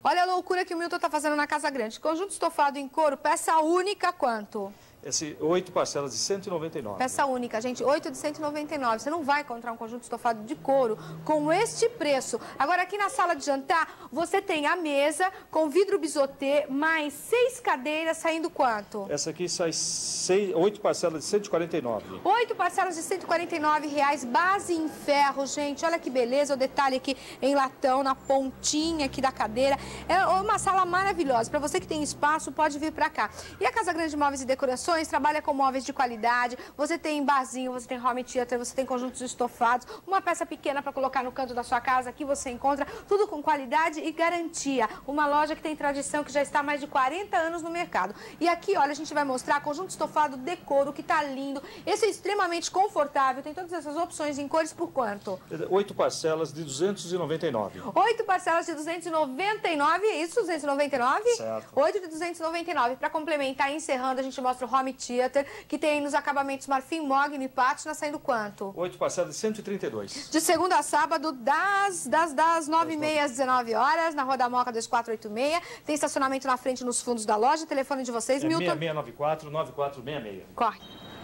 Olha a loucura que o Milton tá fazendo na Casa Grande. Conjunto estofado em couro, peça única, quanto? 8 parcelas de 199. Peça única, gente, 8 de 199. Você não vai encontrar um conjunto estofado de couro com este preço. Agora, aqui na sala de jantar, você tem a mesa com vidro bisotê, mais 6 cadeiras, saindo quanto? Essa aqui sai 8 parcelas de 149. 8 parcelas de R$149, base em ferro, gente. Olha que beleza, o detalhe aqui em latão, na pontinha aqui da cadeira. É uma sala maravilhosa. Para você que tem espaço, pode vir para cá. E a Casa Grande Móveis e Decorações trabalha com móveis de qualidade. Você tem barzinho, você tem home theater, você tem conjuntos estofados, uma peça pequena para colocar no canto da sua casa. Aqui você encontra tudo com qualidade e garantia. Uma loja que tem tradição, que já está há mais de 40 anos no mercado. E aqui, olha, a gente vai mostrar conjunto estofado de couro, que tá lindo. Esse é extremamente confortável. Tem todas essas opções em cores por quanto? 8 parcelas de 299. 8 parcelas de 299, é isso? 299? Certo. 8 de 299. Para complementar, encerrando, a gente mostra o home theater, que tem nos acabamentos marfim, mogno e pátina, saindo quanto? 8 parcelas de 132. De segunda a sábado, das 9h30 às 19 horas, na Rua da Moca 2486. Tem estacionamento na frente, nos fundos da loja. Telefone de vocês, Milton? 6694-9466. Corre.